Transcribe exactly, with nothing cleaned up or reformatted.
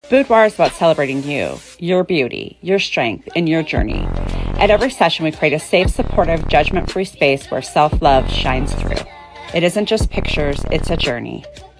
Boudoir is about celebrating you, your beauty, your strength, and your journey. At every session, we create a safe, supportive, judgment-free space where self-love shines through. It isn't just pictures, it's a journey.